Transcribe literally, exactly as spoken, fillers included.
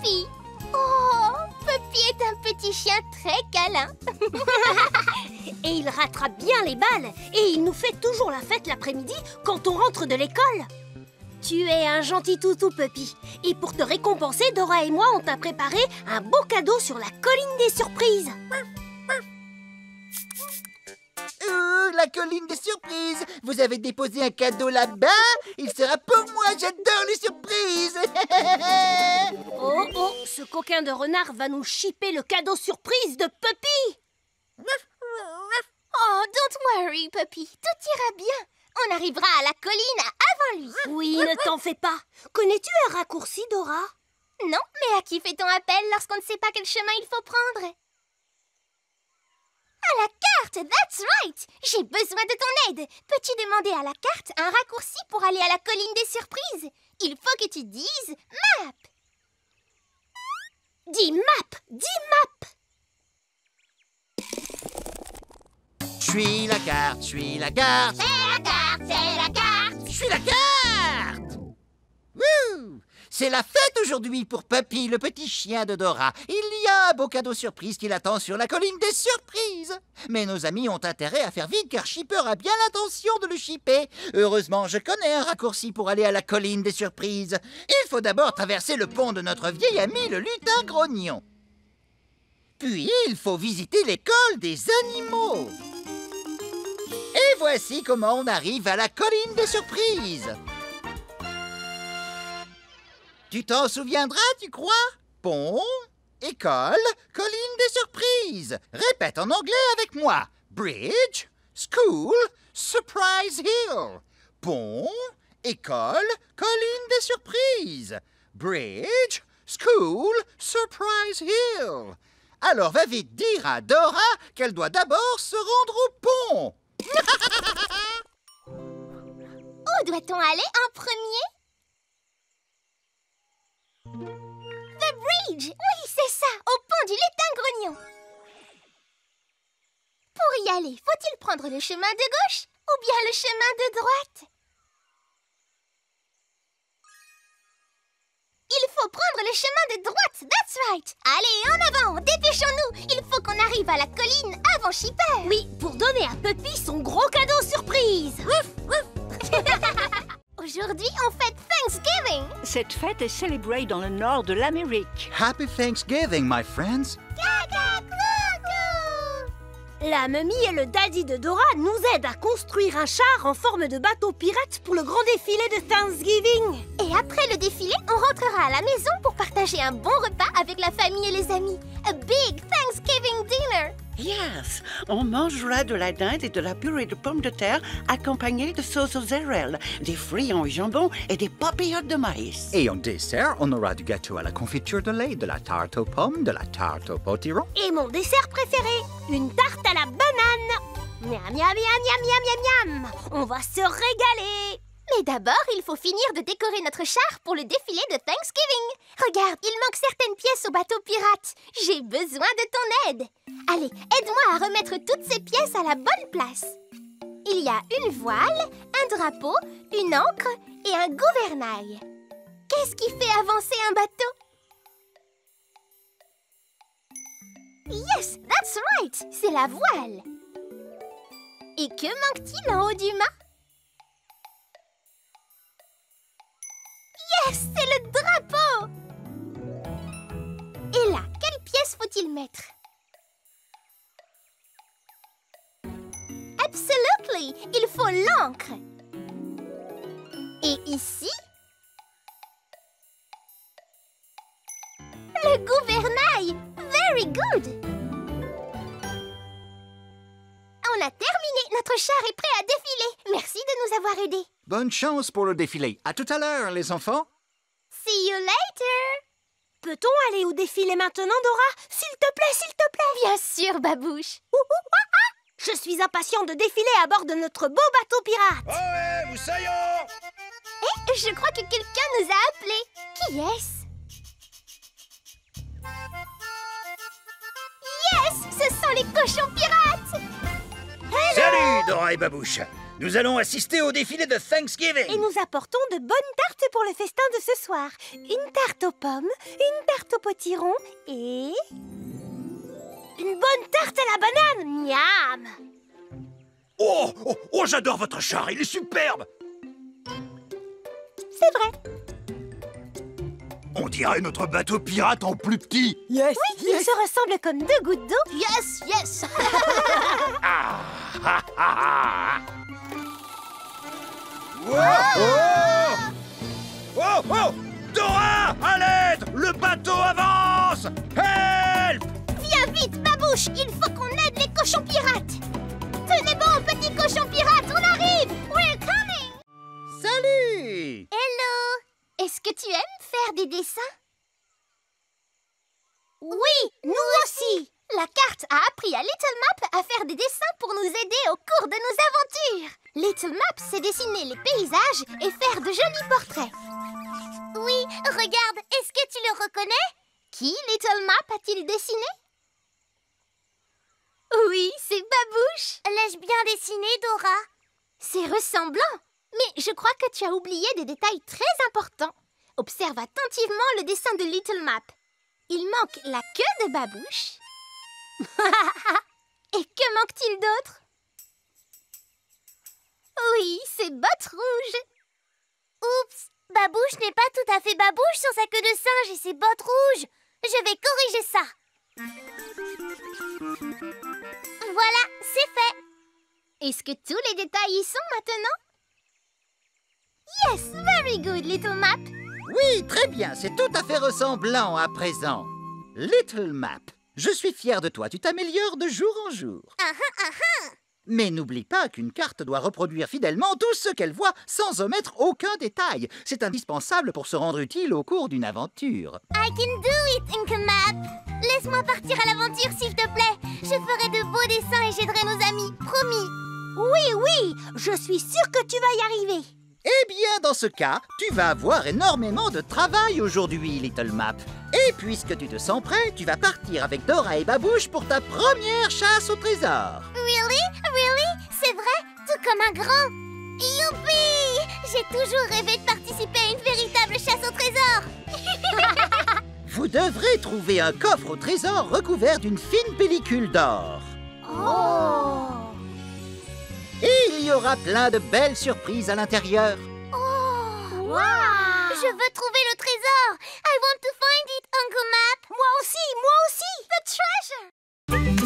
Puppy. Oh, Puppy est un petit chien très câlin. Et il rattrape bien les balles. Et il nous fait toujours la fête l'après-midi quand on rentre de l'école. Tu es un gentil toutou, Puppy. Et pour te récompenser, Dora et moi, on t'a préparé un beau cadeau sur la colline des surprises. Euh, la colline des surprises. Vous avez déposé un cadeau là-bas. Il sera pour moi, j'adore les surprises. Oh, oh, ce coquin de renard va nous chipper le cadeau surprise de Puppy. Oh, don't worry, Puppy. Tout ira bien. On arrivera à la colline avant lui. Oui, ne t'en fais pas. Connais-tu un raccourci, Dora? Non, mais à qui fait-on appel lorsqu'on ne sait pas quel chemin il faut prendre? À la carte, that's right! J'ai besoin de ton aide. Peux-tu demander à la carte un raccourci pour aller à la colline des surprises? Il faut que tu dises map. Dis map, dis map. Je suis la carte, je suis la carte. C'est la carte, c'est la carte. Je suis la carte. Wouh! C'est la fête aujourd'hui pour Puppy, le petit chien de Dora. Il y a un beau cadeau surprise qui l'attend sur la colline des surprises. Mais nos amis ont intérêt à faire vite car Shipper a bien l'intention de le shipper. Heureusement, je connais un raccourci pour aller à la colline des surprises. Il faut d'abord traverser le pont de notre vieil ami le lutin grognon. Puis, il faut visiter l'école des animaux. Et voici comment on arrive à la colline des surprises. Tu t'en souviendras, tu crois? Pont, école, colline des surprises. Répète en anglais avec moi. Bridge, school, surprise hill. Pont, école, colline des surprises. Bridge, school, surprise hill. Alors va vite dire à Dora qu'elle doit d'abord se rendre au pont. Où doit-on aller en premier? The bridge! Oui, c'est ça, au pont du lutin grognon. Pour y aller, faut-il prendre le chemin de gauche ou bien le chemin de droite? Il faut prendre le chemin de droite, that's right. Allez, en avant, dépêchons-nous. Il faut qu'on arrive à la colline avant Shipper. Oui, pour donner à Puppy son gros cadeau surprise. Aujourd'hui, on fête Thanksgiving. Cette fête est célébrée dans le nord de l'Amérique. Happy Thanksgiving, my friends. La mamie et le daddy de Dora nous aident à construire un char en forme de bateau pirate pour le grand défilé de Thanksgiving. Et après le défilé, on rentrera à la maison pour partager un bon repas avec la famille et les amis. A big Thanksgiving dinner. Yes, on mangera de la dinde et de la purée de pommes de terre accompagnée de sauce aux érelles, des fruits en jambon et des papillotes de maïs. Et en dessert, on aura du gâteau à la confiture de lait, de la tarte aux pommes, de la tarte au potiron. Et mon dessert préféré, une tarte à la banane. Miam, miam, miam, miam, miam, miam, miam. On va se régaler. Mais d'abord, il faut finir de décorer notre char pour le défilé de Thanksgiving. Regarde, il manque certaines pièces au bateau pirate. J'ai besoin de ton aide. Allez, aide-moi à remettre toutes ces pièces à la bonne place. Il y a une voile, un drapeau, une ancre et un gouvernail. Qu'est-ce qui fait avancer un bateau? Yes, that's right, c'est la voile. Et que manque-t-il en haut du mât? Yes, c'est le drapeau! Et là, quelle pièce faut-il mettre? Absolutely! Il faut l'encre. Et ici? Le gouvernail! Very good! On a terminé! Notre char est prêt à défiler! Merci de nous avoir aidés! Bonne chance pour le défilé. À tout à l'heure, les enfants. See you later! Peut-on aller au défilé maintenant, Dora? S'il te plaît, s'il te plaît! Bien sûr, Babouche! Je suis impatient de défiler à bord de notre beau bateau pirate! Ouais, moussaillons! Eh, je crois que quelqu'un nous a appelés. Qui est-ce? Yes! Ce sont les cochons pirates! Salut, Dora et Babouche. Nous allons assister au défilé de Thanksgiving. Et nous apportons de bonnes tartes pour le festin de ce soir. Une tarte aux pommes, une tarte au potiron et... une bonne tarte à la banane. Miam! Oh, oh, oh, j'adore votre char, il est superbe. C'est vrai. On dirait notre bateau pirate en plus petit. Yes, oui, yes. Ils se ressemblent comme deux gouttes d'eau. Yes, yes. Ah, ah, ah, ah. Oh, oh, oh, oh. Dora, à l'aide! Le bateau avance! Help! Viens vite, Babouche, il faut qu'on aide les cochons pirates. Tenez bon, petits cochons pirates, on arrive. We're coming. Salut! Hello. Est-ce que tu aimes faire des dessins? Oui, nous aussi. La carte a appris à Little Map à faire des dessins pour nous aider au cours de nos aventures. Little Map sait dessiner les paysages et faire de jolis portraits. Oui, regarde, est-ce que tu le reconnais? Qui Little Map a-t-il dessiné? Oui, c'est Babouche. L'ai-je bien dessiné, Dora? C'est ressemblant. Mais je crois que tu as oublié des détails très importants. Observe attentivement le dessin de Little Map. Il manque la queue de Babouche. Et que manque-t-il d'autre? Oui, ses bottes rouges. Oups, Babouche n'est pas tout à fait Babouche sur sa queue de singe et ses bottes rouges. Je vais corriger ça. Voilà, c'est fait. Est-ce que tous les détails y sont maintenant? Yes, very good, Little Map. Oui, très bien, c'est tout à fait ressemblant à présent. Little Map, je suis fier de toi, tu t'améliores de jour en jour. Uh-huh, uh-huh. Mais n'oublie pas qu'une carte doit reproduire fidèlement tout ce qu'elle voit sans omettre aucun détail. C'est indispensable pour se rendre utile au cours d'une aventure. I can do it, Inca Map. Laisse-moi partir à l'aventure, s'il te plaît. Je ferai de beaux dessins et j'aiderai nos amis, promis. Oui, oui, je suis sûre que tu vas y arriver. Eh bien, dans ce cas, tu vas avoir énormément de travail aujourd'hui, Little Map. Et puisque tu te sens prêt, tu vas partir avec Dora et Babouche pour ta première chasse au trésor. Really? Really? C'est vrai? Tout comme un grand. Youpi! J'ai toujours rêvé de participer à une véritable chasse au trésor. Vous devrez trouver un coffre au trésor recouvert d'une fine pellicule d'or. Oh! Et il y aura plein de belles surprises à l'intérieur. Oh! Wow! Je veux trouver le trésor. I want to find it, Uncle Map. Moi aussi, moi aussi. The treasure!